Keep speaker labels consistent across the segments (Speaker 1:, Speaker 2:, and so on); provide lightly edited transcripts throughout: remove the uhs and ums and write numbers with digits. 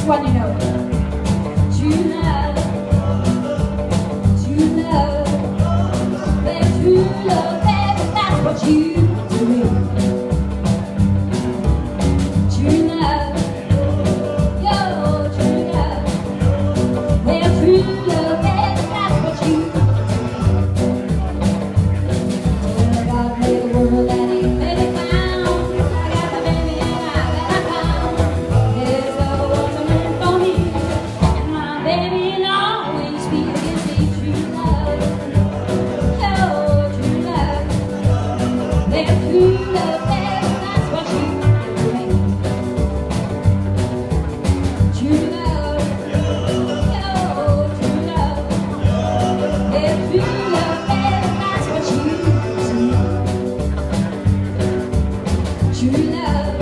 Speaker 1: one you know. True love, true love, there's true love, baby, that's what you do. True love, yo, true love, there's true love, baby, that's what you do. God made the world and he made it found. I got the baby and I found. There's love wonderful for me, and my baby will always be with me. True love, oh true love, there's true love, baby, that's what you bring. True love, oh true love, there's true love, baby, that's what you see. True love,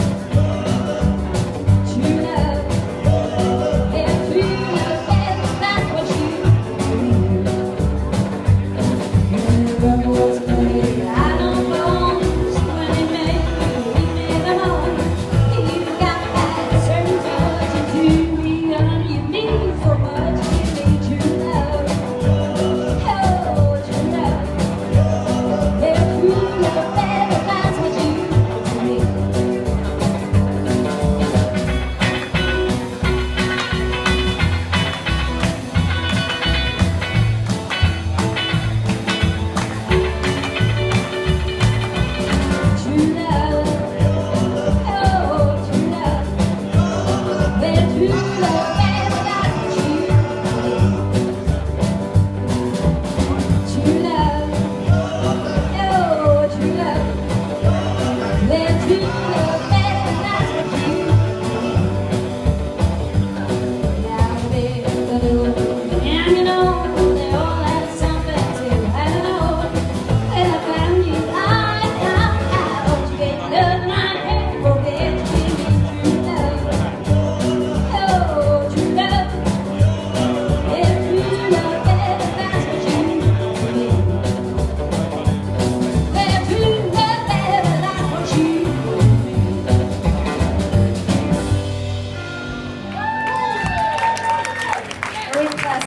Speaker 1: true love, yeah, true love, yeah, that's what you believe. When the rubber was played, I don't know, when it made the home. You got that certain touch into me, you mean so much to me. True love, oh, true love, yeah, true love, baby, that's what you believe. True love, oh true love, there's true love, baby, that's what you True love, oh true love, there's true love, baby, that's what you Yeah, baby, hanging on.